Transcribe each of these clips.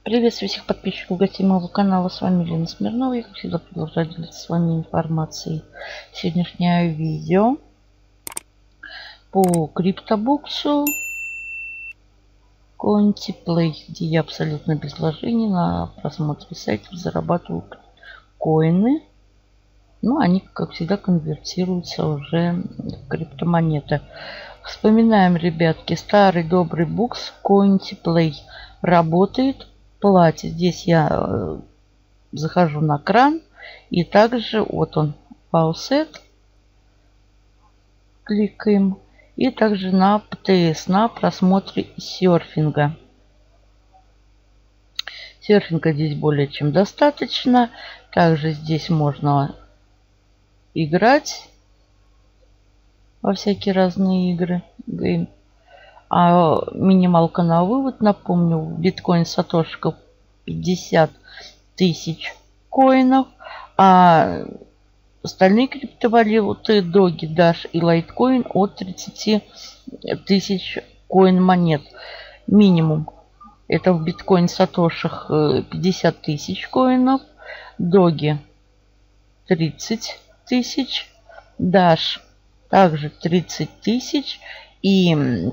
Приветствую всех подписчиков, гостей моего канала. С вами Лена Смирнова. Я, как всегда, продолжаю делиться с вами информацией. Сегодняшнее видео по криптобуксу CoinTplay, где я абсолютно без вложений на просмотре сайтов зарабатываю коины. Но они, как всегда, конвертируются уже в криптомонеты. Вспоминаем, ребятки, старый добрый букс CoinTplay работает. Платье. Здесь я захожу на кран. И также вот он, Faucet. Кликаем. И также на ПТС, на просмотре серфинга. Серфинга здесь более чем достаточно. Также здесь можно играть во всякие разные игры. А минималка на вывод, напомню, в биткоин сатошиков 50 тысяч коинов, а остальные криптовалюты Доги, Dash и Litecoin от 30 тысяч коин монет. Минимум это в биткоин сатошах 50 тысяч коинов, Доги 30 тысяч, Dash также 30 тысяч и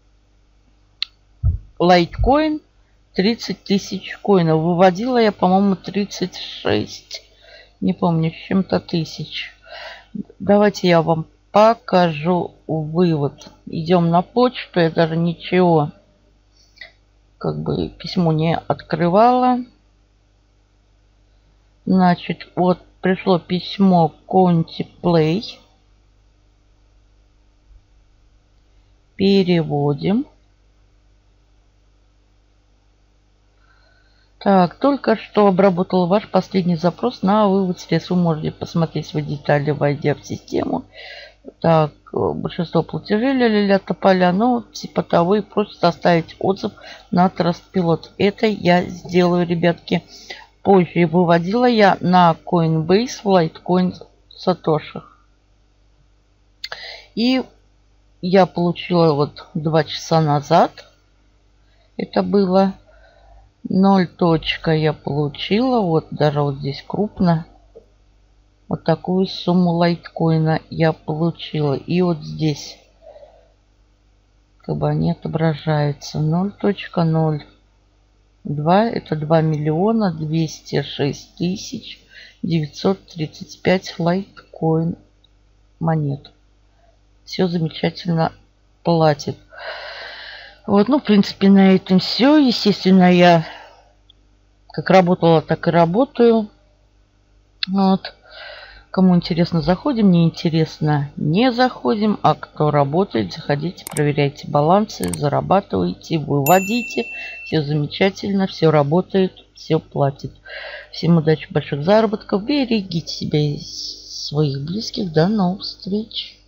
Litecoin 30 тысяч коинов. Выводила я, по-моему, 36. Не помню, с чем-то тысяч. Давайте я вам покажу вывод. Идем на почту. Я даже ничего, как бы, письмо не открывала. Значит, вот пришло письмо CoinTplay. Переводим. Так, только что обработал ваш последний запрос на вывод средств. Вы можете посмотреть свои детали, войдя в систему. Так, большинство платежей ля-ля-ля тополя, но типа того и просят оставить отзыв на Trustpilot. Это я сделаю, ребятки, позже. Выводила я на Coinbase в Litecoin сатошах. И я получила вот 2 часа назад. Это было 0 точка я получила. Вот даже вот здесь крупно. Вот такую сумму лайткоина я получила. И вот здесь как бы они отображаются. 0.02 это 2 миллиона 206 тысяч 935 лайткоин монет. Все замечательно платит. Вот, ну, в принципе, на этом все. Естественно, я как работала, так и работаю. Вот. Кому интересно, заходим. Не интересно, не заходим. А кто работает, заходите, проверяйте балансы, зарабатывайте, выводите. Все замечательно, все работает, все платит. Всем удачи, больших заработков. Берегите себя и своих близких. До новых встреч.